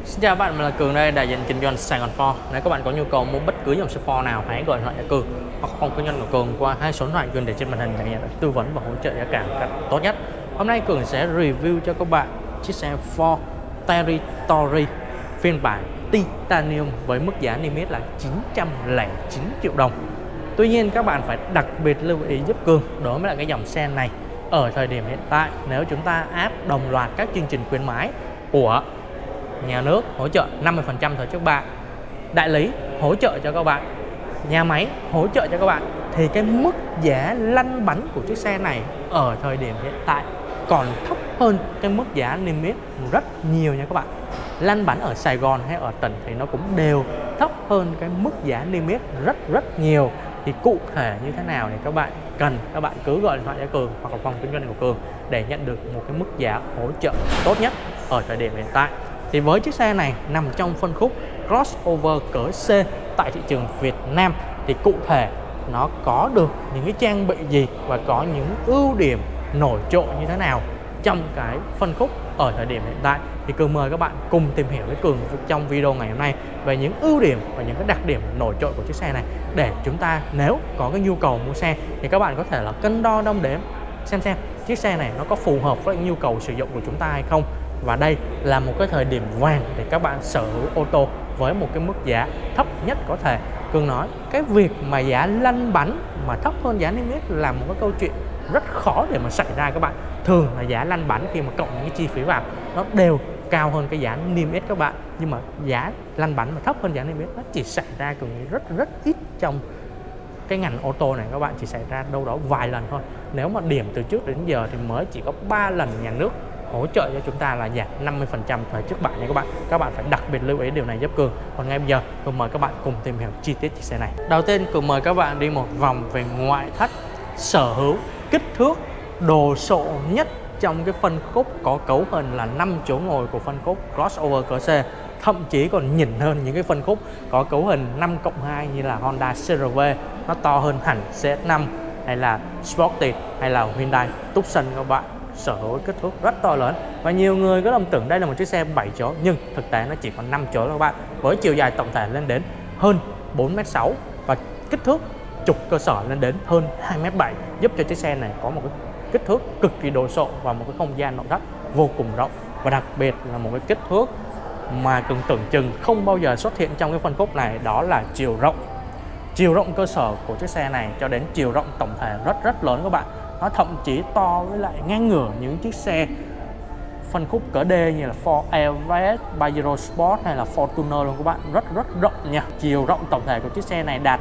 Xin chào các bạn, mình là Cường đây, đại diện kinh doanh Sài Gòn Ford. Nếu các bạn có nhu cầu mua bất cứ dòng xe Ford nào, hãy gọi điện thoại cho Cường hoặc phòng kinh doanh của Cường qua hai số điện thoại Cường để trên màn hình để nhận được tư vấn và hỗ trợ giá cả một cách tốt nhất. Hôm nay Cường sẽ review cho các bạn chiếc xe Ford Territory phiên bản Titanium với mức giá niêm yết là 909 triệu đồng. Tuy nhiên các bạn phải đặc biệt lưu ý giúp Cường đối với lại cái dòng xe này ở thời điểm hiện tại, nếu chúng ta áp đồng loạt các chương trình khuyến mãi của nhà nước hỗ trợ 50% thuế trước bạ, đại lý hỗ trợ cho các bạn, nhà máy hỗ trợ cho các bạn, thì cái mức giá lăn bánh của chiếc xe này ở thời điểm hiện tại còn thấp hơn cái mức giá niêm yết rất nhiều nha các bạn. Lăn bánh ở Sài Gòn hay ở tỉnh thì nó cũng đều thấp hơn cái mức giá niêm yết rất nhiều. Thì cụ thể như thế nào thì các bạn cứ gọi điện thoại cho Cường hoặc là phòng kinh doanh của Cường để nhận được một cái mức giá hỗ trợ tốt nhất ở thời điểm hiện tại. Thì với chiếc xe này nằm trong phân khúc crossover cỡ C tại thị trường Việt Nam, thì cụ thể nó có được những cái trang bị gì và có những ưu điểm nổi trội như thế nào trong cái phân khúc ở thời điểm hiện tại, thì Cường mời các bạn cùng tìm hiểu với Cường trong video ngày hôm nay về những ưu điểm và những cái đặc điểm nổi trội của chiếc xe này, để chúng ta nếu có cái nhu cầu mua xe thì các bạn có thể là cân đo đong đếm xem chiếc xe này nó có phù hợp với nhu cầu sử dụng của chúng ta hay không. Và đây là một cái thời điểm vàng để các bạn sở hữu ô tô với một cái mức giá thấp nhất có thể. Cường nói cái việc mà giá lăn bánh mà thấp hơn giá niêm yết là một cái câu chuyện rất khó để mà xảy ra các bạn. Thường là giá lăn bánh khi mà cộng những cái chi phí vào nó đều cao hơn cái giá niêm yết các bạn, nhưng mà giá lăn bánh mà thấp hơn giá niêm yết nó chỉ xảy ra Cường rất ít trong cái ngành ô tô này các bạn, chỉ xảy ra đâu đó vài lần thôi. Nếu mà điểm từ trước đến giờ thì mới chỉ có 3 lần nhà nước hỗ trợ cho chúng ta là giảm 50% thuế trước bạ nha các bạn. Các bạn phải đặc biệt lưu ý điều này giúp Cường. Còn ngay bây giờ Cường mời các bạn cùng tìm hiểu chi tiết chiếc xe này. Đầu tiên Cường mời các bạn đi một vòng về ngoại thất, sở hữu, kích thước, đồ sộ nhất trong cái phân khúc có cấu hình là 5 chỗ ngồi của phân khúc crossover cỡ C, thậm chí còn nhỉnh hơn những cái phân khúc có cấu hình 5+2 như là Honda CR-V, nó to hơn hẳn CS5 hay là Sportage hay là Hyundai Tucson các bạn. Sở hữu kích thước rất to lớn và nhiều người có lầm tưởng đây là một chiếc xe 7 chỗ, nhưng thực tế nó chỉ có 5 chỗ các bạn, với chiều dài tổng thể lên đến hơn 4m6 và kích thước trục cơ sở lên đến hơn 2m7, giúp cho chiếc xe này có một cái kích thước cực kỳ đồ sộ và một cái không gian nội thất vô cùng rộng. Và đặc biệt là một cái kích thước mà Cường tưởng chừng không bao giờ xuất hiện trong cái phân khúc này, đó là chiều rộng cơ sở của chiếc xe này cho đến chiều rộng tổng thể rất lớn các bạn. Nó thậm chí to với lại ngang ngửa những chiếc xe phân khúc cỡ D như là Ford Everest, Pajero Sport hay là Fortuner luôn các bạn, rất rộng nha. Chiều rộng tổng thể của chiếc xe này đạt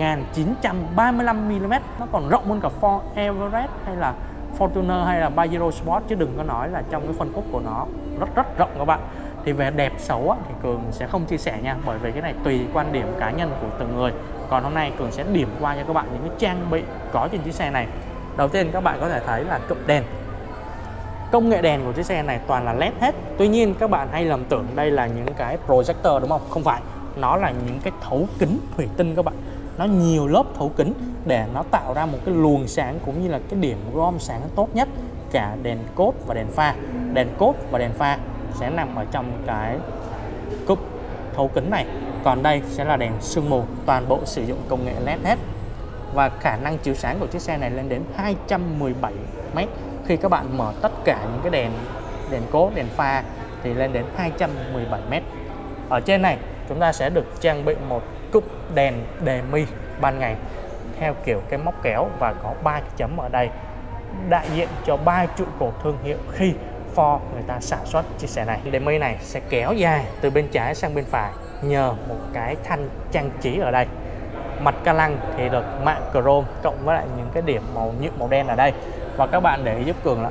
1935mm, nó còn rộng hơn cả Ford Everest hay là Fortuner hay là Pajero Sport, chứ đừng có nói là trong cái phân khúc của nó rất rộng các bạn. Thì về đẹp xấu á, thì Cường sẽ không chia sẻ nha, bởi vì cái này tùy quan điểm cá nhân của từng người. Còn hôm nay Cường sẽ điểm qua cho các bạn những cái trang bị có trên chiếc xe này. Đầu tiên các bạn có thể thấy là cụm đèn. Công nghệ đèn của chiếc xe này toàn là LED hết. Tuy nhiên các bạn hay lầm tưởng đây là những cái projector đúng không? Không phải, nó là những cái thấu kính thủy tinh các bạn. Nó nhiều lớp thấu kính để nó tạo ra một cái luồng sáng cũng như là cái điểm gom sáng tốt nhất. Cả đèn cốt và đèn pha. Đèn cốt và đèn pha sẽ nằm ở trong cái cụm thấu kính này. Còn đây sẽ là đèn sương mù, toàn bộ sử dụng công nghệ LED hết. Và khả năng chiếu sáng của chiếc xe này lên đến 217m. Khi các bạn mở tất cả những cái đèn cốt, đèn pha thì lên đến 217m. Ở trên này chúng ta sẽ được trang bị một cụm đèn đề mi ban ngày theo kiểu cái móc kéo và có 3 cái chấm ở đây, đại diện cho 3 trụ cột thương hiệu khi Ford người ta sản xuất chiếc xe này. Đề mi này sẽ kéo dài từ bên trái sang bên phải nhờ một cái thanh trang trí ở đây. Mặt ca lăng thì được mạ chrome cộng với lại những cái điểm màu nhựa màu đen ở đây. Và các bạn để ý giúp Cường là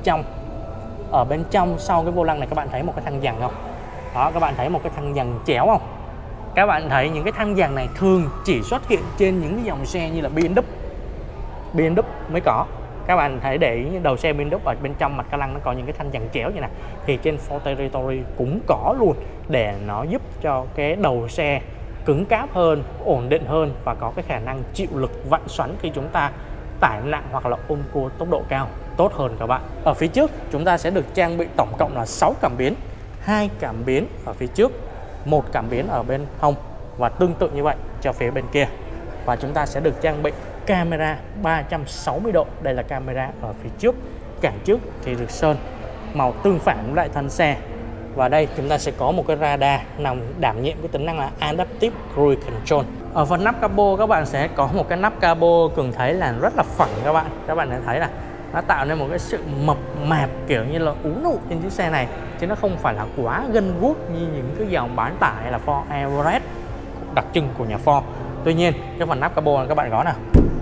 ở bên trong sau cái vô lăng này các bạn thấy một cái thanh giằng không? Đó, các bạn thấy một cái thanh giằng chéo không? Các bạn thấy những cái thanh giằng này thường chỉ xuất hiện trên những cái dòng xe như là BMW mới có. Các bạn thấy để ý đầu xe BMW ở bên trong mặt ca lăng nó có những cái thanh giằng chéo như này, thì trên Ford Territory cũng có luôn, để nó giúp cho cái đầu xe cứng cáp hơn, ổn định hơn và có cái khả năng chịu lực vặn xoắn khi chúng ta tải nặng hoặc là ôm cua tốc độ cao tốt hơn các bạn. Ở phía trước chúng ta sẽ được trang bị tổng cộng là 6 cảm biến, 2 cảm biến ở phía trước, 1 cảm biến ở bên hông và tương tự như vậy cho phía bên kia. Và chúng ta sẽ được trang bị camera 360 độ. Đây là camera ở phía trước. Cản trước thì được sơn màu tương phản với lại thân xe. Và đây chúng ta sẽ có một cái radar nằm đảm nhiệm cái tính năng là Adaptive Cruise Control. Ở phần nắp capo các bạn sẽ có một cái nắp capo Cường thấy là rất là phẳng các bạn. Các bạn sẽ thấy là nó tạo nên một cái sự mập mạp kiểu như là ú nụ trên chiếc xe này, chứ nó không phải là quá gân guốc như những cái dòng bán tải hay là Ford Everest đặc trưng của nhà Ford. Tuy nhiên cái phần nắp capo này các bạn có nào,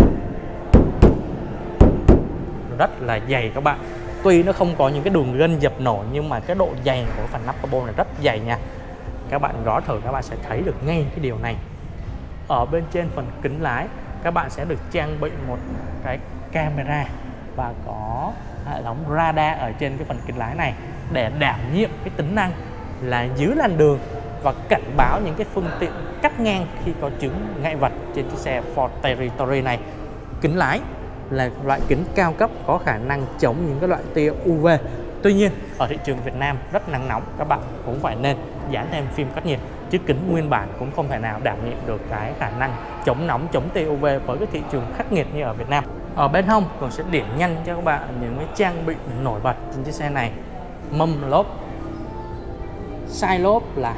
rất là dày các bạn. Tuy nó không có những cái đường gân dập nổi nhưng mà cái độ dày của phần nắp capo này rất dày nha. Các bạn gõ thử các bạn sẽ thấy được ngay cái điều này. Ở bên trên phần kính lái các bạn sẽ được trang bị một cái camera và có hệ thống radar ở trên cái phần kính lái này để đảm nhiệm cái tính năng là giữ làn đường và cảnh báo những cái phương tiện cắt ngang khi có chướng ngại vật trên chiếc xe Ford Territory này. Kính lái là loại kính cao cấp có khả năng chống những cái loại tia UV. Tuy nhiên ở thị trường Việt Nam rất nắng nóng, các bạn cũng phải nên dán thêm phim cách nhiệt, chứ kính nguyên bản cũng không thể nào đảm nhiệm được cái khả năng chống nóng, chống tia UV với cái thị trường khắc nghiệt như ở Việt Nam. Ở bên hông còn sẽ điểm nhanh cho các bạn những cái trang bị nổi bật trên chiếc xe này. Mâm lốp, size lốp là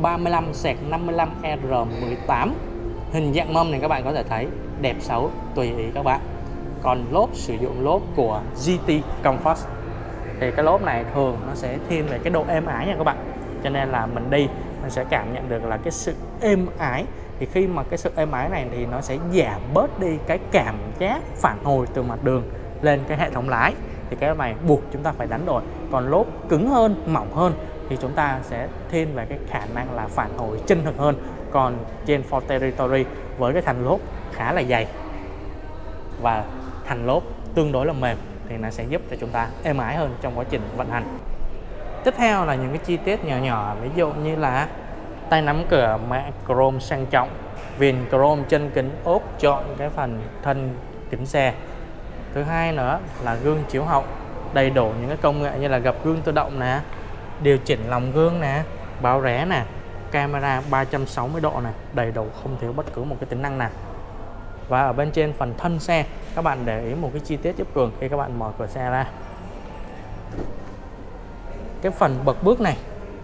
235/55R18. Hình dạng mâm này các bạn có thể thấy đẹp xấu tùy ý các bạn. Còn lốp sử dụng lốp của GT Comfort thì cái lốp này thường nó sẽ thiên về cái độ êm ái nha các bạn, cho nên là mình đi mình sẽ cảm nhận được là cái sự êm ái. Thì khi mà cái sự êm ái này thì nó sẽ giảm bớt đi cái cảm giác phản hồi từ mặt đường lên cái hệ thống lái, thì cái này buộc chúng ta phải đánh đổi. Còn lốp cứng hơn, mỏng hơn thì chúng ta sẽ thiên về cái khả năng là phản hồi chân thực hơn. Còn trên Ford Territory với cái thành lốp khá là dày và thành lốp tương đối là mềm thì nó sẽ giúp cho chúng ta êm ái hơn trong quá trình vận hành. Tiếp theo là những cái chi tiết nhỏ nhỏ, ví dụ như là tay nắm cửa mạ chrome sang trọng, viền chrome chân kính ốp trọn cái phần thân kính xe. Thứ hai nữa là gương chiếu hậu đầy đủ những cái công nghệ như là gập gương tự động nè, điều chỉnh lòng gương nè, báo rẽ nè, camera 360 độ này, đầy đủ không thiếu bất cứ một cái tính năng nào. Và ở bên trên phần thân xe các bạn để ý một cái chi tiết giúp Cường khi các bạn mở cửa xe ra. Cái phần bậc bước này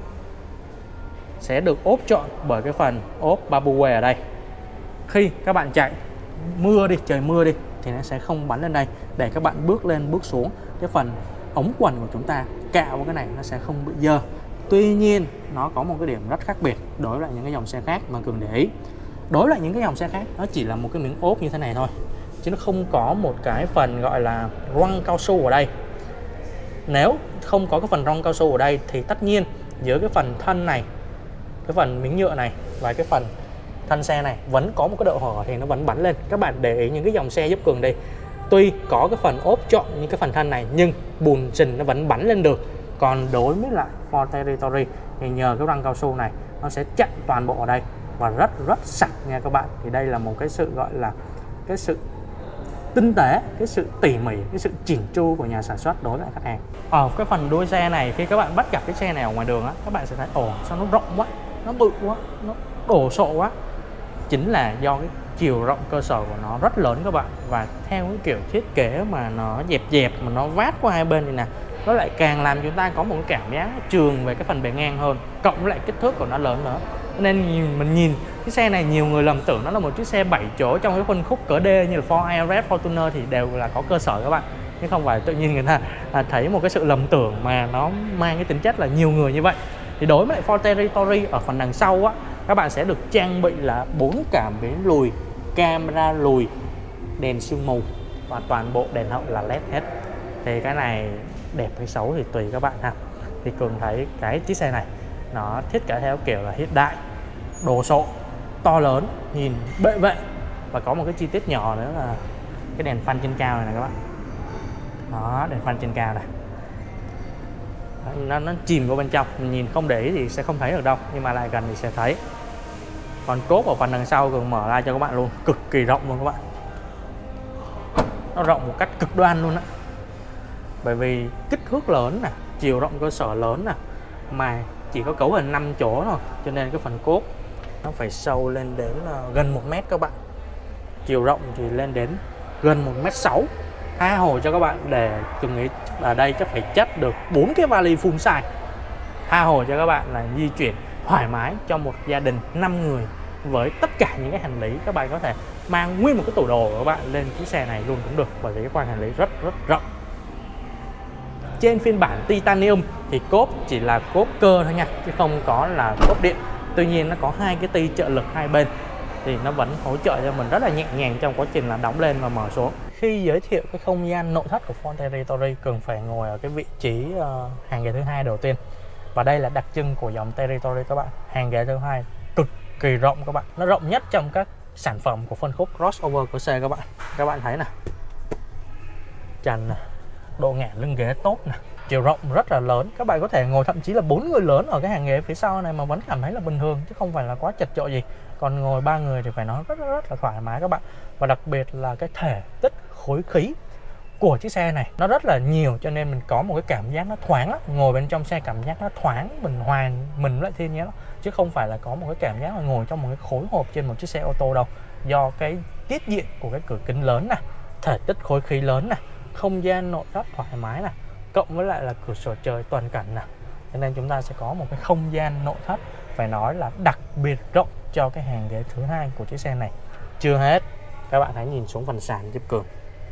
sẽ được ốp trọn bởi cái phần ốp Barbaway ở đây. Khi các bạn chạy mưa đi, trời mưa đi thì nó sẽ không bắn lên đây để các bạn bước lên bước xuống. Cái phần ống quần của chúng ta cạo cái này nó sẽ không bị dơ. Tuy nhiên nó có một cái điểm rất khác biệt đối với lại những cái dòng xe khác mà Cường để ý. Đối với lại những cái dòng xe khác nó chỉ là một cái miếng ốp như thế này thôi, chứ nó không có một cái phần gọi là răng cao su ở đây. Nếu không có cái phần răng cao su ở đây thì tất nhiên giữa cái phần thân này, cái phần miếng nhựa này và cái phần thân xe này vẫn có một cái độ hở thì nó vẫn bắn lên. Các bạn để ý những cái dòng xe giúp Cường đi, tuy có cái phần ốp trọn như cái phần thân này nhưng bùn sình nó vẫn bắn lên được. Còn đối với lại Ford Territory thì nhờ cái răng cao su này nó sẽ chặn toàn bộ ở đây và rất sạch nha các bạn. Thì đây là một cái sự gọi là cái sự tinh tế, cái sự tỉ mỉ, cái sự chỉn chu của nhà sản xuất đối với lại khách hàng. Ở cái phần đuôi xe này khi các bạn bắt gặp cái xe này ở ngoài đường á, các bạn sẽ thấy ồ sao nó rộng quá, nó bự quá, nó đồ sộ quá. Chính là do cái chiều rộng cơ sở của nó rất lớn các bạn, và theo cái kiểu thiết kế mà nó dẹp mà nó vát qua hai bên này nè, nó lại càng làm chúng ta có một cái cảm giác trường về cái phần bề ngang hơn, cộng với lại kích thước của nó lớn nữa. Nên mình nhìn cái xe này nhiều người lầm tưởng nó là một chiếc xe 7 chỗ trong cái phân khúc cỡ D như là Ford Everest, Fortuner thì đều là có cơ sở các bạn, chứ không phải tự nhiên người ta thấy một cái sự lầm tưởng mà nó mang cái tính chất là nhiều người như vậy. Thì đối với lại Ford Territory ở phần đằng sau á, các bạn sẽ được trang bị là 4 cảm biến lùi, camera lùi, đèn sương mù và toàn bộ đèn hậu là LED hết. Thì cái này đẹp hay xấu thì tùy các bạn ha. Thì Cường thấy cái chiếc xe này nó thiết kế theo kiểu là hiện đại, đồ sộ, to lớn, nhìn bệ vệ. Và có một cái chi tiết nhỏ nữa là cái đèn phanh trên cao này các bạn. Đó, đèn phanh trên cao này. Nó chìm vào bên trong, mình nhìn không để ý thì sẽ không thấy được đâu, nhưng mà lại gần thì sẽ thấy. Còn cốp ở phần đằng sau Cường mở ra cho các bạn luôn, cực kỳ rộng luôn các bạn. Nó rộng một cách cực đoan luôn á. Bởi vì kích thước lớn nè, chiều rộng cơ sở lớn nè, mà chỉ có cấu hình 5 chỗ thôi, cho nên cái phần cốp nó phải sâu lên đến gần 1 mét các bạn. Chiều rộng thì lên đến gần 1m6. Tha hồ cho các bạn, để Tùng nghĩ ở đây chắc phải chất được 4 cái vali full size. Tha hồ cho các bạn là di chuyển thoải mái cho một gia đình 5 người với tất cả những cái hành lý. Các bạn có thể mang nguyên một cái tủ đồ của các bạn lên chiếc xe này luôn cũng được, bởi vì cái khoang hành lý rất rộng. Trên phiên bản Titanium thì cốp chỉ là cốp cơ thôi nha, chứ không có là cốp điện. Tuy nhiên nó có hai cái ti trợ lực hai bên thì nó vẫn hỗ trợ cho mình rất là nhẹ nhàng trong quá trình là đóng lên và mở xuống. Khi giới thiệu cái không gian nội thất của Ford Territory, cần phải ngồi ở cái vị trí hàng ghế thứ hai đầu tiên. Và đây là đặc trưng của dòng Territory các bạn. Hàng ghế thứ hai cực kỳ rộng các bạn. Nó rộng nhất trong các sản phẩm của phân khúc crossover của xe các bạn. Các bạn thấy nè, trần nè, độ ngả lưng ghế tốt nè, chiều rộng rất là lớn. Các bạn có thể ngồi thậm chí là 4 người lớn ở cái hàng ghế phía sau này mà vẫn cảm thấy là bình thường, chứ không phải là quá chật chội gì. Còn ngồi 3 người thì phải nói rất là thoải mái các bạn. Và đặc biệt là cái thể tích khối khí của chiếc xe này nó rất là nhiều, cho nên mình có một cái cảm giác nó thoáng lắm. Ngồi bên trong xe cảm giác nó thoáng, mình hoàn mình lại thiên nhiên đó, chứ không phải là có một cái cảm giác là ngồi trong một cái khối hộp trên một chiếc xe ô tô đâu. Do cái tiết diện của cái cửa kính lớn nè, thể tích khối khí lớn nè, không gian nội thất thoải mái nè, cộng với lại là cửa sổ trời toàn cảnh nè, cho nên chúng ta sẽ có một cái không gian nội thất phải nói là đặc biệt rộng cho cái hàng ghế thứ hai của chiếc xe này. Chưa hết, các bạn hãy nhìn xuống phần sàn giúp Cường.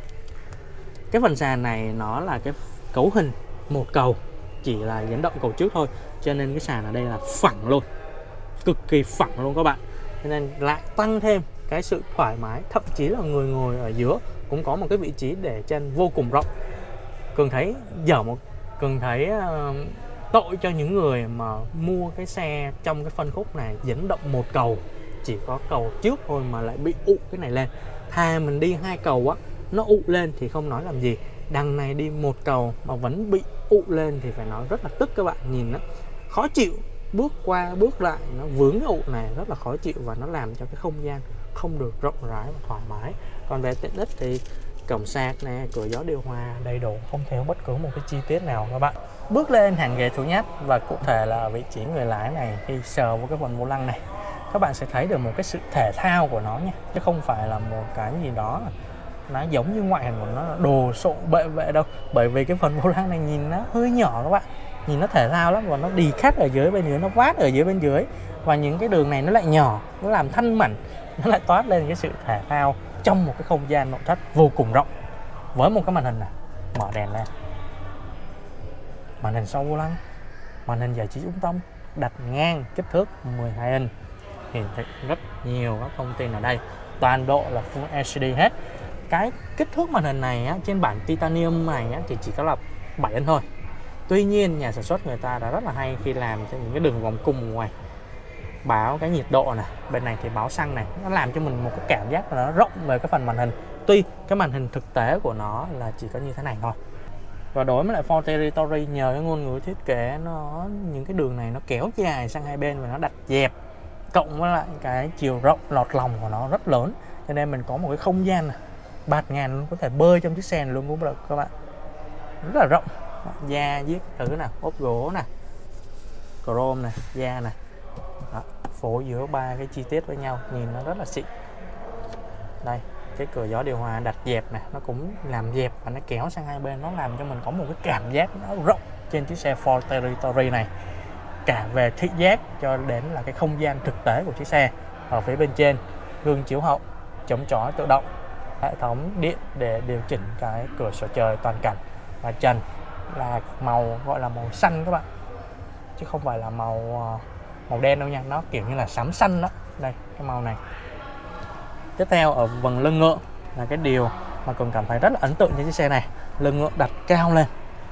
Cái phần sàn này nó là cái cấu hình một cầu, chỉ là dẫn động cầu trước thôi, cho nên cái sàn ở đây là phẳng luôn, cực kỳ phẳng luôn các bạn, cho nên lại tăng thêm cái sự thoải mái. Thậm chí là người ngồi ở giữa cũng có một cái vị trí để chân vô cùng rộng. Cường thấy Cường thấy tội cho những người mà mua cái xe trong cái phân khúc này dẫn động một cầu, chỉ có cầu trước thôi mà lại bị ụ cái này lên. Thà mình đi hai cầu á, nó ụ lên thì không nói làm gì, đằng này đi một cầu mà vẫn bị ụ lên thì phải nói rất là tức các bạn. Nhìn nó khó chịu, bước qua bước lại nó vướng cái ụ này rất là khó chịu, và nó làm cho cái không gian không được rộng rãi và thoải mái. Còn về tiện ích thì cổng sạc nè, cửa gió điều hòa đầy đủ, không thiếu bất cứ một cái chi tiết nào các bạn. Bước lên hàng ghế thứ nhất, và cụ thể là vị trí người lái này, khi sờ vào cái phần vô lăng này, các bạn sẽ thấy được một cái sự thể thao của nó nha, chứ không phải là một cái gì đó nó giống như ngoại hình của nó là đồ sộ bệ vệ đâu. Bởi vì cái phần vô lăng này nhìn nó hơi nhỏ các bạn, nhìn nó thể thao lắm, và nó đi khát ở dưới bên dưới, nó vát ở dưới bên dưới, và những cái đường này nó lại nhỏ, nó làm thanh mảnh, nó lại toát lên cái sự thể thao trong một cái không gian nội thất vô cùng rộng. Với một cái màn hình này, mở đèn lên, màn hình sau vô lăng, màn hình giải trí trung tâm, đặt ngang, kích thước 12 inch, hiển thị rất nhiều các thông tin ở đây, toàn bộ là Full HD hết. Cái kích thước màn hình này á, trên bản Titanium này á, thì chỉ có là 7 inch thôi. Tuy nhiên nhà sản xuất người ta đã rất là hay khi làm cho những cái đường vòng cung ngoài, báo cái nhiệt độ này, bên này thì báo xăng này, nó làm cho mình một cái cảm giác là nó rộng về cái phần màn hình. Tuy cái màn hình thực tế của nó là chỉ có như thế này thôi. Và đối với lại Ford Territory, nhờ cái ngôn ngữ thiết kế nó, những cái đường này nó kéo dài sang hai bên và nó đặt dẹp, cộng với lại cái chiều rộng lọt lòng của nó rất lớn, cho nên mình có một cái không gian này, bạt ngàn luôn, có thể bơi trong chiếc xe này luôn cũng được các bạn. Rất là rộng, da viết thử nè, ốp gỗ nè, chrome nè, da nè, phối giữa ba cái chi tiết với nhau, nhìn nó rất là xịn. Đây, cái cửa gió điều hòa đặt dẹp này, nó cũng làm dẹp và nó kéo sang hai bên, nó làm cho mình có một cái cảm giác nó rộng trên chiếc xe Ford Territory này, cả về thị giác cho đến là cái không gian thực tế của chiếc xe. Ở phía bên trên, gương chiếu hậu, chống chói tự động, hệ thống điện để điều chỉnh cái cửa sổ trời toàn cảnh, và trần là màu gọi là màu xanh các bạn, chứ không phải là màu đen đâu nha, nó kiểu như là xám xanh đó. Đây, cái màu này. Tiếp theo ở phần lưng ngựa là cái điều mà Cường cảm thấy rất là ấn tượng trên chiếc xe này. Lưng ngựa đặt cao lên,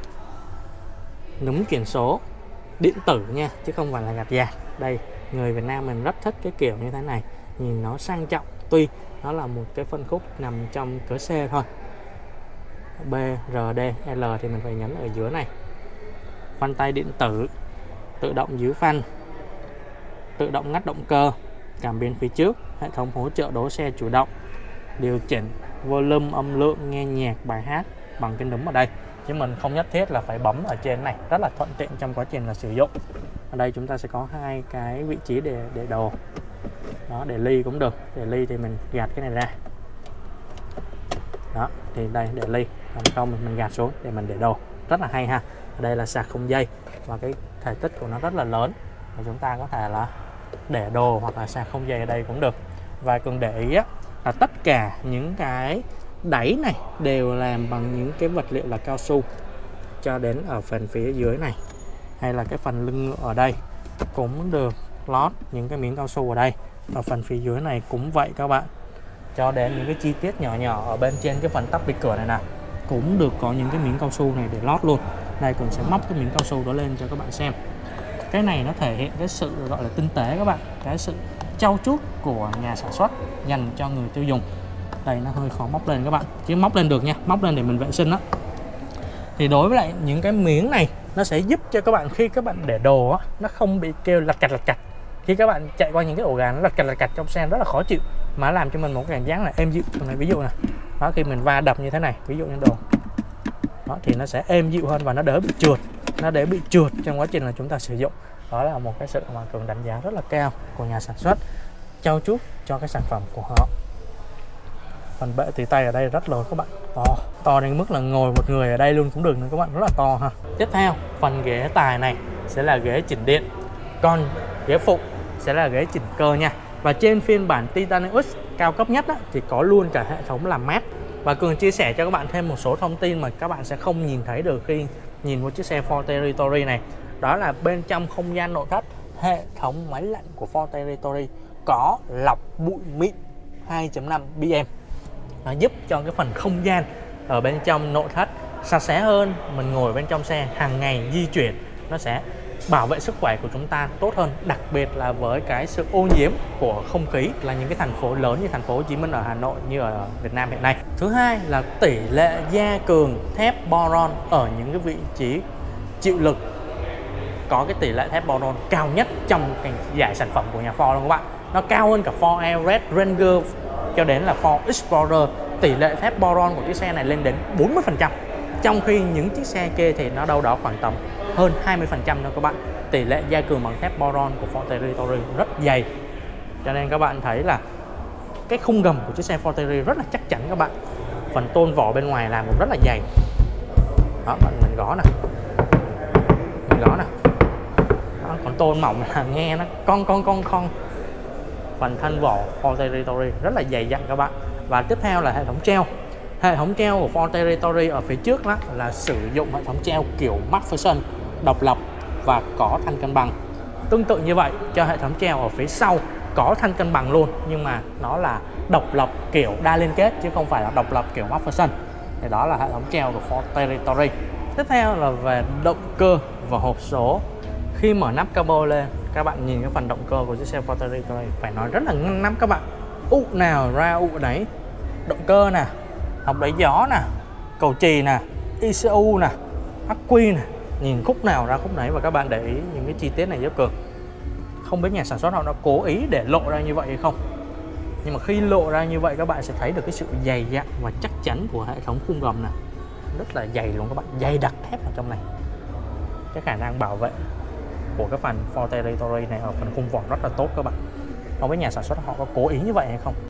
núm chuyển số điện tử nha, chứ không phải là gạt dạt. Đây, người Việt Nam mình rất thích cái kiểu như thế này, nhìn nó sang trọng. Tuy nó là một cái phân khúc nằm trong cửa xe thôi, B, R, D, L thì mình phải nhấn ở dưới này. Phanh tay điện tử, tự động giữ phanh, tự động ngắt động cơ, cảm biến phía trước, hệ thống hỗ trợ đỗ xe chủ động, điều chỉnh volume âm lượng, nghe nhạc bài hát bằng cái núm ở đây, chứ mình không nhất thiết là phải bấm ở trên này, rất là thuận tiện trong quá trình là sử dụng. Ở đây chúng ta sẽ có hai cái vị trí để đồ. Đó, để ly cũng được. Để ly thì mình gạt cái này ra. Đó, thì đây để ly, còn không mình gạt xuống để mình để đồ. Rất là hay ha. Ở đây là sạc không dây và cái thể tích của nó rất là lớn, và chúng ta có thể là để đồ hoặc là sạc không dây ở đây cũng được. Và cần để ý á, là tất cả những cái đáy này đều làm bằng những cái vật liệu là cao su, cho đến ở phần phía dưới này hay là cái phần lưng ngựa ở đây cũng được lót những cái miếng cao su ở đây. Ở phần phía dưới này cũng vậy các bạn, cho đến những cái chi tiết nhỏ nhỏ ở bên trên cái phần tắp bị cửa này nè cũng được có những cái miếng cao su này để lót luôn. Đây Cường sẽ móc cái miếng cao su đó lên cho các bạn xem. Cái này nó thể hiện cái sự gọi là tinh tế các bạn, cái sự trau chuốt của nhà sản xuất dành cho người tiêu dùng. Đây nó hơi khó móc lên các bạn, chứ móc lên được nha, móc lên để mình vệ sinh đó. Thì đối với lại những cái miếng này nó sẽ giúp cho các bạn khi các bạn để đồ á, nó không bị kêu lạch cạch. Khi các bạn chạy qua những cái ổ gà nó lạch cạch trong xe rất là khó chịu, mà làm cho mình một cái cảm giác là êm dịu. Này ví dụ này, đó, khi mình va đập như thế này, ví dụ như đồ đó thì nó sẽ êm dịu hơn và nó đỡ bị trượt trong quá trình là chúng ta sử dụng. Đó là một cái sự mà Cường đánh giá rất là cao của nhà sản xuất, trau chuốt cho cái sản phẩm của họ. Phần bệ tì tay ở đây rất lớn các bạn, to đến mức là ngồi một người ở đây luôn cũng được nữa các bạn, rất là to ha. Tiếp theo phần ghế tài này sẽ là ghế chỉnh điện, còn ghế phụ sẽ là ghế chỉnh cơ nha. Và trên phiên bản Titanium X cao cấp nhất á, thì có luôn cả hệ thống làm mát. Và Cường chia sẻ cho các bạn thêm một số thông tin mà các bạn sẽ không nhìn thấy được khi nhìn vào chiếc xe Ford Territory này. Đó là bên trong không gian nội thất, hệ thống máy lạnh của Ford Territory có lọc bụi mịn 2.5 BM. Nó giúp cho cái phần không gian ở bên trong nội thất sạch sẽ hơn. Mình ngồi bên trong xe hàng ngày di chuyển, nó sẽ bảo vệ sức khỏe của chúng ta tốt hơn, đặc biệt là với cái sự ô nhiễm của không khí là những cái thành phố lớn như thành phố Hồ Chí Minh, ở Hà Nội, như ở Việt Nam hiện nay. Thứ hai là tỷ lệ gia cường thép boron ở những cái vị trí chịu lực, có cái tỷ lệ thép boron cao nhất trong cái giải sản phẩm của nhà Ford luôn các bạn. Nó cao hơn cả Ford Everest, Ranger cho đến là Ford Explorer. Tỷ lệ thép boron của chiếc xe này lên đến 40%, trong khi những chiếc xe kia thì nó đâu đó khoảng tầm hơn 20% thôi các bạn. Tỷ lệ gia cường bằng thép boron của Ford Territory rất dày, cho nên các bạn thấy là cái khung gầm của chiếc xe Ford Territory rất là chắc chắn các bạn. Phần tôn vỏ bên ngoài làm cũng rất là dày. Đó, mình gõ nè, đó, còn tôn mỏng là nghe nó con. Phần thân vỏ Ford Territory rất là dày dặn các bạn. Và tiếp theo là hệ thống treo. Hệ thống treo của Ford Territory ở phía trước đó là sử dụng hệ thống treo kiểu McPherson, độc lập và có thanh cân bằng. Tương tự như vậy cho hệ thống treo ở phía sau có thanh cân bằng luôn, nhưng mà nó là độc lập kiểu đa liên kết chứ không phải là độc lập kiểu McPherson. Thì đó là hệ thống treo của Ford Territory. Tiếp theo là về động cơ và hộp số. Khi mở nắp capo lên, các bạn nhìn cái phần động cơ của chiếc xe Ford Territory phải nói rất là ngăn nắp các bạn. Ụ nào ra ụ đấy. Động cơ nè, hộc đẩy gió nè, cầu chì nè, ECU nè, ắc quy nè, nhìn khúc nào ra khúc nấy. Và các bạn để ý những cái chi tiết này giúp Cường. Không biết nhà sản xuất họ đã cố ý để lộ ra như vậy hay không, nhưng mà khi lộ ra như vậy các bạn sẽ thấy được cái sự dày dặn và chắc chắn của hệ thống khung gầm này. Rất là dày luôn các bạn, dày đặc thép ở trong này. Cái khả năng bảo vệ của cái phần Ford Territory này ở phần khung vỏ rất là tốt các bạn. Không biết nhà sản xuất họ có cố ý như vậy hay không.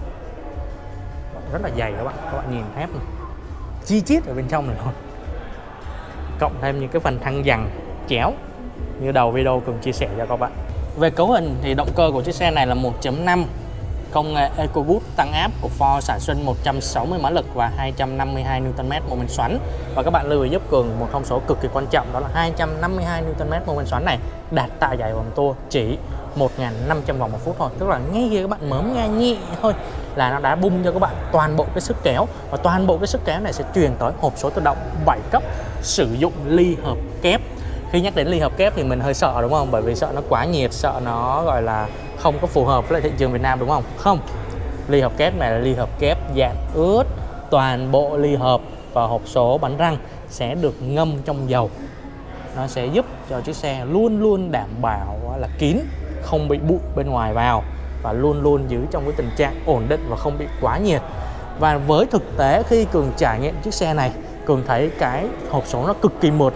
Rất là dày các bạn nhìn thép này, chi chít ở bên trong này thôi. Cộng thêm những cái phần thăng dằn chéo như đầu video Cường chia sẻ cho các bạn. Về cấu hình thì động cơ của chiếc xe này là 1.5 công nghệ EcoBoost tăng áp của Ford, sản xuất 160 mã lực và 252 Nm mô men xoắn. Và các bạn lưu ý giúp Cường một thông số cực kỳ quan trọng, đó là 252 Nm mô men xoắn này đạt tạ giải vòng tua chỉ 1.500 vòng một phút thôi. Tức là ngay khi các bạn mớm nghe nhẹ thôi là nó đã bung cho các bạn toàn bộ cái sức kéo, và toàn bộ cái sức kéo này sẽ truyền tới hộp số tự động 7 cấp sử dụng ly hợp kép. Khi nhắc đến ly hợp kép thì mình hơi sợ đúng không? Bởi vì sợ nó quá nhiệt, sợ nó gọi là không có phù hợp với thị trường Việt Nam đúng không? Không, ly hợp kép này là ly hợp kép dạng ướt. Toàn bộ ly hợp và hộp số bánh răng sẽ được ngâm trong dầu. Nó sẽ giúp cho chiếc xe luôn luôn đảm bảo là kín, không bị bụi bên ngoài vào, và luôn luôn giữ trong cái tình trạng ổn định và không bị quá nhiệt. Và với thực tế khi Cường trải nghiệm chiếc xe này, Cường thấy cái hộp số nó cực kỳ mượt nha.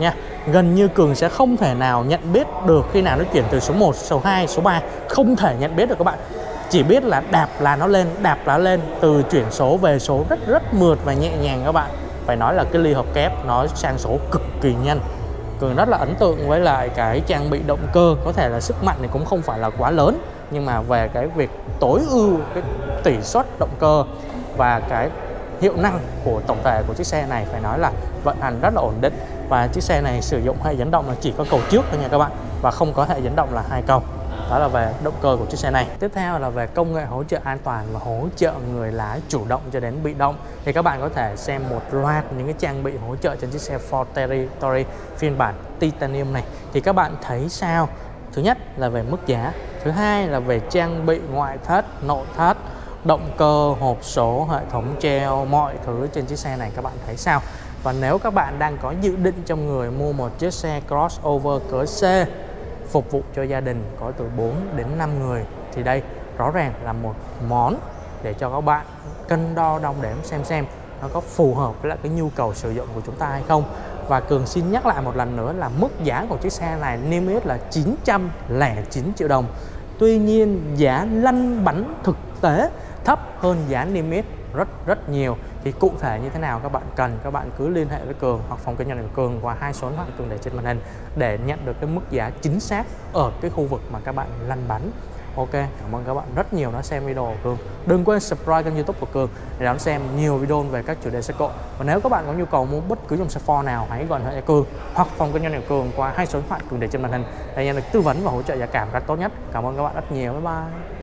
gần như Cường sẽ không thể nào nhận biết được khi nào nó chuyển từ số 1, số 2, số 3. Không thể nhận biết được các bạn. Chỉ biết là đạp là nó lên, đạp là lên, từ chuyển số về số rất mượt và nhẹ nhàng các bạn. Phải nói là cái ly hợp kép nó sang số cực kỳ nhanh. Cường rất là ấn tượng với lại cái trang bị động cơ. Có thể là sức mạnh thì cũng không phải là quá lớn, nhưng mà về cái việc tối ưu cái tỷ suất động cơ và cái hiệu năng của tổng thể của chiếc xe này phải nói là vận hành rất là ổn định. Và chiếc xe này sử dụng hệ dẫn động là chỉ có cầu trước thôi nha các bạn, và không có hệ dẫn động là 2 cầu. Đó là về động cơ của chiếc xe này. Tiếp theo là về công nghệ hỗ trợ an toàn và hỗ trợ người lái chủ động cho đến bị động. Thì các bạn có thể xem một loạt những cái trang bị hỗ trợ trên chiếc xe Ford Territory phiên bản Titanium này. Thì các bạn thấy sao? Thứ nhất là về mức giá, thứ hai là về trang bị ngoại thất, nội thất, động cơ, hộp số, hệ thống treo, mọi thứ trên chiếc xe này các bạn thấy sao? Và nếu các bạn đang có dự định trong người mua một chiếc xe crossover cỡ C phục vụ cho gia đình có từ 4 đến 5 người thì đây rõ ràng là một món để cho các bạn cân đo đong đếm xem nó có phù hợp với lại cái nhu cầu sử dụng của chúng ta hay không. Và Cường xin nhắc lại một lần nữa là mức giá của chiếc xe này niêm yết là 909 triệu đồng. Tuy nhiên giá lăn bánh thực tế thấp hơn giá niêm yết rất nhiều. Thì cụ thể như thế nào các bạn cần, các bạn cứ liên hệ với Cường hoặc phòng kinh doanh của Cường qua 2 số điện thoại Cường để trên màn hình để nhận được cái mức giá chính xác ở cái khu vực mà các bạn lăn bánh. Ok, cảm ơn các bạn rất nhiều đã xem video của Cường. Đừng quên subscribe kênh YouTube của Cường để đón xem nhiều video về các chủ đề xe cộ. Và nếu các bạn có nhu cầu mua bất cứ dòng xe Ford nào, hãy gọi điện Cường hoặc phòng kinh doanh của Cường qua 2 số điện thoại Cường để trên màn hình để nhận được tư vấn và hỗ trợ giá cả một cách tốt nhất. Cảm ơn các bạn rất nhiều. Bye bye.